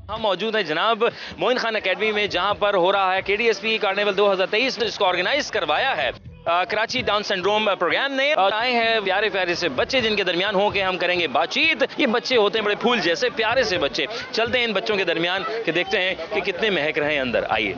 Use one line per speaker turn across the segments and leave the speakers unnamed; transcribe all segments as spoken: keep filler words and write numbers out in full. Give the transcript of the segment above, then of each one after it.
हम मौजूद हैं जनाब मोइन खान एकेडमी में, जहां पर हो रहा है के डी एस पी कार्निवल दो हज़ार तेईस। इसको ऑर्गेनाइज करवाया है आ, कराची डाउन सिंड्रोम प्रोग्राम ने। और आए हैं प्यारे प्यारे से बच्चे, जिनके दरमियान होके हम करेंगे बातचीत। ये बच्चे होते हैं बड़े फूल जैसे प्यारे से बच्चे। चलते हैं इन बच्चों के दरमियान कि देखते हैं कि कितने महक रहे हैं अंदर। आइए।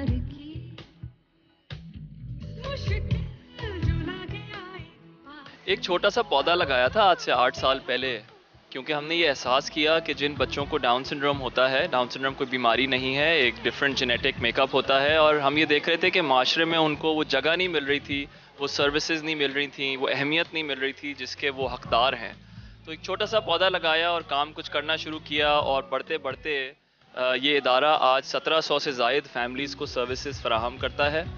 एक छोटा सा पौधा लगाया था आज से आठ साल पहले, क्योंकि हमने ये एहसास किया कि जिन बच्चों को डाउन सिंड्रोम होता है, डाउन सिंड्रोम कोई बीमारी नहीं है, एक डिफरेंट जेनेटिक मेकअप होता है। और हम ये देख रहे थे कि माशरे में उनको वो जगह नहीं मिल रही थी, वो सर्विसेज नहीं मिल रही थी, वो अहमियत नहीं मिल रही थी जिसके वो हकदार हैं। तो एक छोटा सा पौधा लगाया और काम कुछ करना शुरू किया, और बढ़ते बढ़ते ये इदारा आज सत्रह सौ से ज़ायद फैमिलीज़ को सर्विसेज फराहम करता है।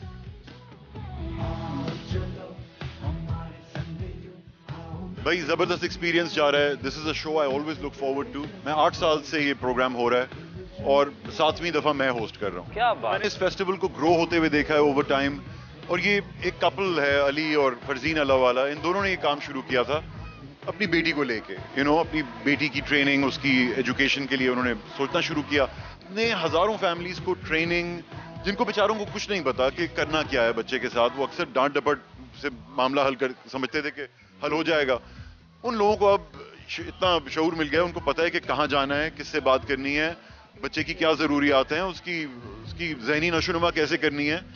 भाई ज़बरदस्त एक्सपीरियंस जा रहा है। This is a show I always look forward to. मैं आठ साल से ये प्रोग्राम हो रहा है और सातवीं दफ़ा मैं होस्ट कर रहा हूँ।
क्या बात।
मैंने इस फेस्टिवल को ग्रो होते हुए देखा है ओवर टाइम। और ये एक कपल है, अली और फरजीन अल्लाह वाला, इन दोनों ने ये काम शुरू किया था अपनी बेटी को लेके। यू नो अपनी बेटी की ट्रेनिंग, उसकी एजुकेशन के लिए उन्होंने सोचना शुरू किया। ने हज़ारों फैमिलीज़ को ट्रेनिंग, जिनको बेचारों को कुछ नहीं पता कि करना क्या है बच्चे के साथ, वो अक्सर डांट डपट से मामला हल कर समझते थे कि हल हो जाएगा। उन लोगों को अब इतना शऊर मिल गया, उनको पता है कि कहाँ जाना है, किससे बात करनी है, बच्चे की क्या ज़रूरियात हैं, उसकी उसकी ज़हनी नशोनुमा कैसे करनी है।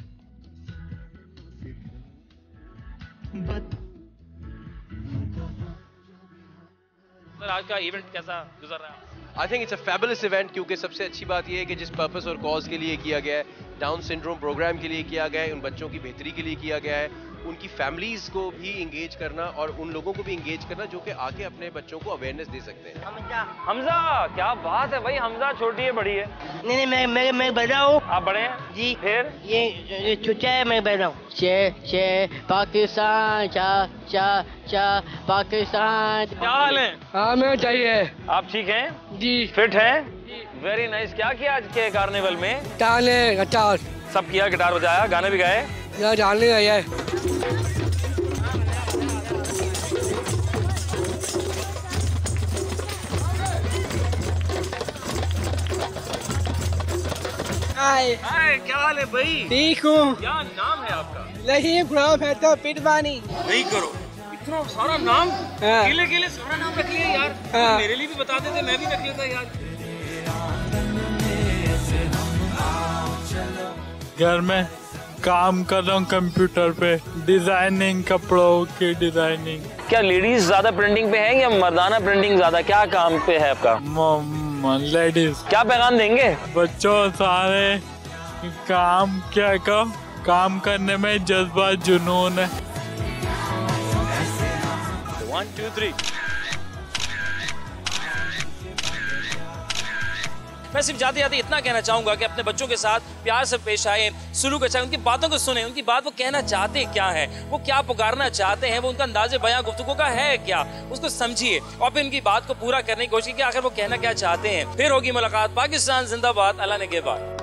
सर आज का इवेंट कैसा गुजर रहा है?
I think it's a fabulous event, क्योंकि सबसे अच्छी बात यह है कि जिस पर्पस और कॉज के लिए किया गया है, डाउन सिंड्रोम प्रोग्राम के लिए किया गया है, उन बच्चों की बेहतरी के लिए किया गया है, उनकी फैमिलीज को भी इंगेज करना और उन लोगों को भी इंगेज करना जो कि आके अपने बच्चों को अवेयरनेस दे सकते हैं।
हमजा हमजा क्या बात है भाई। हमजा छोटी है बड़ी है?
नहीं नहीं मैं मैं मैं बड़ा हूँ।
आप बड़े हैं
जी।
फिर
ये, ये चुचा है, मैं बड़ा हूँ। चे चे पाकिस्तान चा चा चा पाकिस्तान।
क्या हाल है?
हाँ मैं चाहिए।
आप ठीक हैं?
जी।
फिट हैं? Very nice. क्या किया आज के कार्निवल में?
गाने गिटार
सब किया, गिटार बजाया, गाने भी गाए?
यार डालने आया है। हाय
हाय, क्या हाल है भाई?
ठीक हूँ।
क्या नाम है आपका?
नहीं गुलाम है तो पिटवानी
नहीं करो, इतना सारा नाम
हाँ।
केले केले सारा नाम रख लिया यार।
हाँ।
मेरे लिए भी बता देते, मैं भी रख लेता यार।
घर में काम कर रहा हूँ कंप्यूटर पे, डिजाइनिंग, कपड़ों की डिजाइनिंग।
क्या लेडीज ज्यादा प्रिंटिंग पे है या मर्दाना प्रिंटिंग ज्यादा? क्या काम पे है आपका?
लेडीज।
क्या पैगाम देंगे?
बच्चों सारे काम क्या का काम करने में जज्बा जुनून है।
One two three. मैं सिर्फ जाते जाते इतना कहना चाहूंगा कि अपने बच्चों के साथ प्यार से पेश आए, सुलूक अच्छा, उनकी बातों को सुने, उनकी बात वो कहना चाहते क्या है, वो क्या पुकारना चाहते हैं, वो उनका अंदाजे बयां गुफ्तगू का है क्या, उसको समझिए और फिर उनकी बात को पूरा करने की कोशिश की आखिर वो कहना क्या चाहते हैं। फिर होगी मुलाकात। पाकिस्तान जिंदाबाद। अल्लाह ने के बाद।